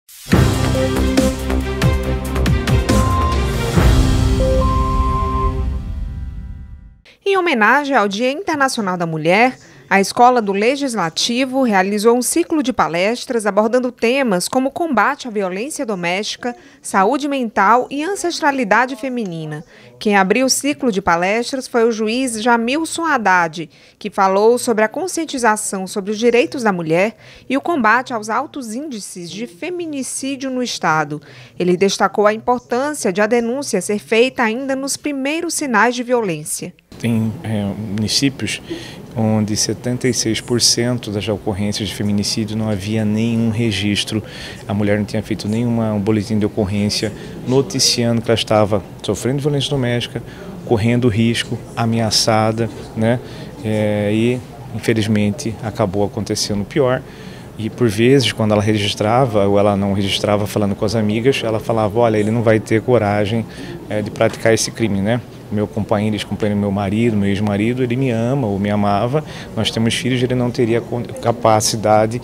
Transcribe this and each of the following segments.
Em homenagem ao Dia Internacional da Mulher, a Escola do Legislativo realizou um ciclo de palestras abordando temas como combate à violência doméstica, saúde mental e ancestralidade feminina. Quem abriu o ciclo de palestras foi o juiz Jamilson Haddad, que falou sobre a conscientização sobre os direitos da mulher e o combate aos altos índices de feminicídio no Estado. Ele destacou a importância de a denúncia ser feita ainda nos primeiros sinais de violência. Tem municípios onde 76% das ocorrências de feminicídio não havia nenhum registro, a mulher não tinha feito nenhum boletim de ocorrência noticiando que ela estava sofrendo violência doméstica, correndo risco, ameaçada, né? E infelizmente acabou acontecendo pior. E por vezes, quando ela registrava ou ela não registrava falando com as amigas, ela falava, olha, ele não vai ter coragem de praticar esse crime, né? Meu companheiro, meu marido, meu ex-marido, ele me ama ou me amava, nós temos filhos, ele não teria capacidade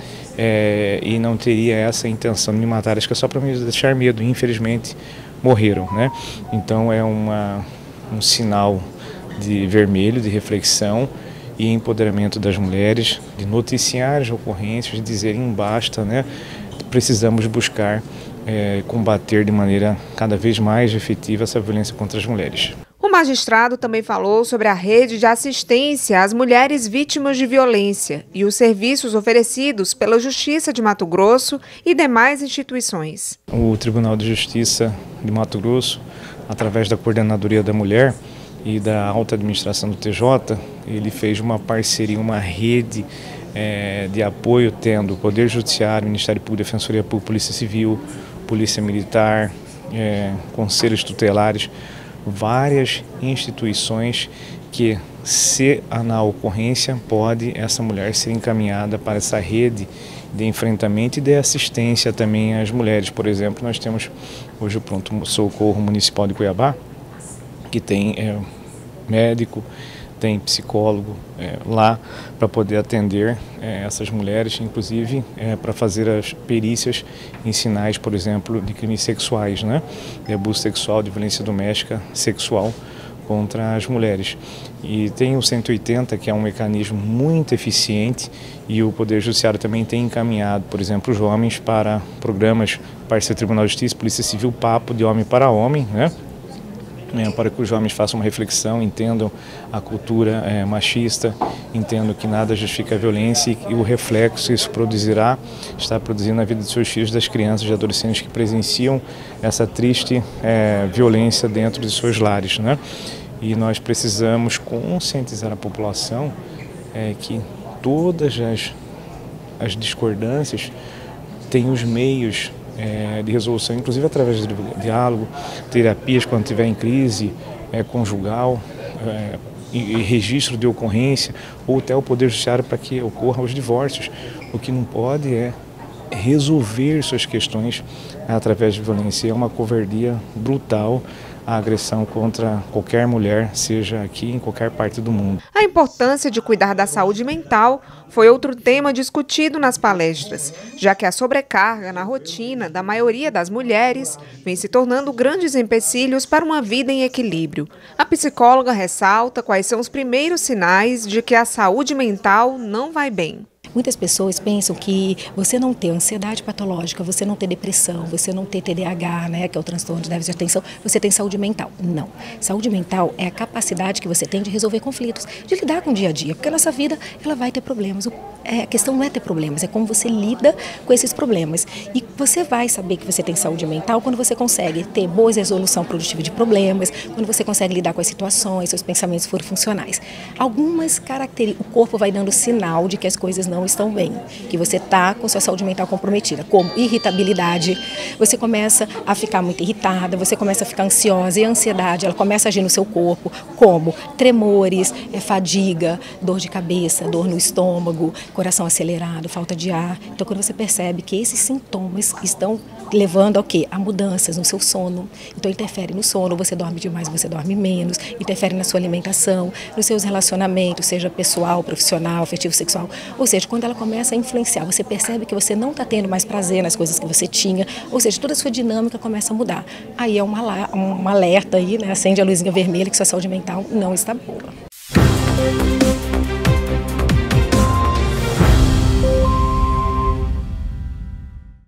e não teria essa intenção de me matar, acho que é só para me deixar medo, infelizmente morreram, né? Então é um sinal de vermelho, de reflexão e empoderamento das mulheres, de noticiar as ocorrências, de dizerem basta, né? Precisamos buscar combater de maneira cada vez mais efetiva essa violência contra as mulheres. O magistrado também falou sobre a rede de assistência às mulheres vítimas de violência e os serviços oferecidos pela Justiça de Mato Grosso e demais instituições. O Tribunal de Justiça de Mato Grosso, através da Coordenadoria da Mulher e da Alta Administração do TJ, ele fez uma parceria, uma rede de apoio, tendo o Poder Judiciário, Ministério Público, Defensoria Pública, Polícia Civil, Polícia Militar, conselhos tutelares, várias instituições que, se na ocorrência, pode essa mulher ser encaminhada para essa rede de enfrentamento e de assistência também às mulheres. Por exemplo, nós temos hoje o Pronto Socorro Municipal de Cuiabá, que tem médico, tem psicólogo lá para poder atender essas mulheres, inclusive para fazer as perícias em sinais, por exemplo, de crimes sexuais, né? De abuso sexual, de violência doméstica sexual contra as mulheres. E tem o 180, que é um mecanismo muito eficiente, e o Poder Judiciário também tem encaminhado, por exemplo, os homens para programas, Parceiro Tribunal de Justiça, Polícia Civil, Papo de Homem para Homem, né? Para que os homens façam uma reflexão, entendam a cultura machista, entendam que nada justifica a violência e o reflexo que isso produzirá, está produzindo na vida dos seus filhos, das crianças e adolescentes que presenciam essa triste violência dentro de seus lares, né? E nós precisamos conscientizar a população que todas as discordâncias têm os meios de resolução, inclusive através do diálogo, terapias quando estiver em crise conjugal, e registro de ocorrência, ou até o Poder Judiciário para que ocorram os divórcios. O que não pode é resolver suas questões através de violência. É uma covardia brutal a agressão contra qualquer mulher, seja aqui em qualquer parte do mundo. A importância de cuidar da saúde mental foi outro tema discutido nas palestras, já que a sobrecarga na rotina da maioria das mulheres vem se tornando grandes empecilhos para uma vida em equilíbrio. A psicóloga ressalta quais são os primeiros sinais de que a saúde mental não vai bem. Muitas pessoas pensam que você não ter ansiedade patológica, você não ter depressão, você não ter TDAH, né, que é o transtorno de déficit de atenção, você tem saúde mental. Não. Saúde mental é a capacidade que você tem de resolver conflitos, de lidar com o dia a dia, porque a nossa vida ela vai ter problemas. A questão não é ter problemas, é como você lida com esses problemas. E você vai saber que você tem saúde mental quando você consegue ter boa resolução produtiva de problemas, quando você consegue lidar com as situações, seus pensamentos forem funcionais. Algumas características, o corpo vai dando sinal de que as coisas não estão bem, que você está com sua saúde mental comprometida, como irritabilidade, você começa a ficar muito irritada, você começa a ficar ansiosa, e a ansiedade ela começa a agir no seu corpo, como tremores, fadiga, dor de cabeça, dor no estômago, coração acelerado, falta de ar. Então quando você percebe que esses sintomas estão levando ao quê? A mudanças no seu sono, então interfere no sono, você dorme demais, você dorme menos, interfere na sua alimentação, nos seus relacionamentos, seja pessoal, profissional, afetivo, sexual, ou seja, quando ela começa a influenciar, você percebe que você não está tendo mais prazer nas coisas que você tinha, ou seja, toda a sua dinâmica começa a mudar. Aí é um alerta aí, né? Acende a luzinha vermelha que sua saúde mental não está boa.